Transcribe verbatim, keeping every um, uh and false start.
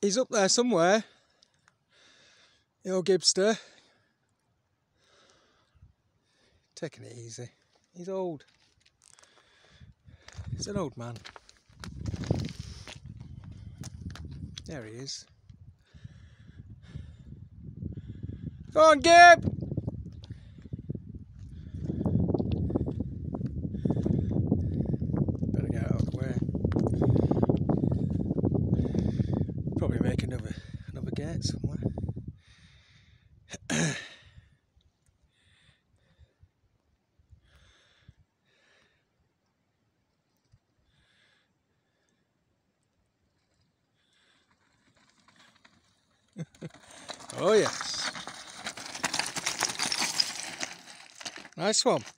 He's up there somewhere. The old Gibster. Taking it easy. He's old. He's an old man. There he is. Go on, Gib! Better get out of the way. Probably make another another gate somewhere. Oh yes. Nice one.